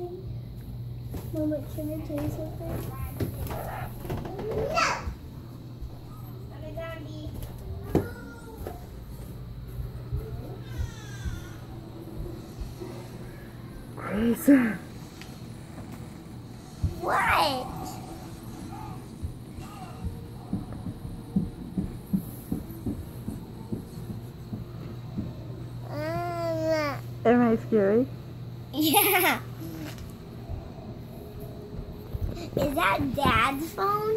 Mama, can I tell you something? No! Grace. What? Am I scary? Yeah. Is that Dad's phone?